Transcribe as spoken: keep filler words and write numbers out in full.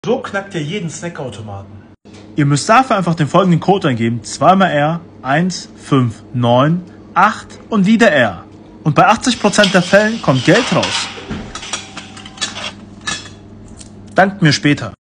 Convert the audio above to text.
So knackt ihr jeden Snackautomaten. Ihr müsst dafür einfach den folgenden Code eingeben: zwei mal R, eins fünf neun acht und wieder R. Und bei achtzig Prozent der Fällen kommt Geld raus. Dankt mir später.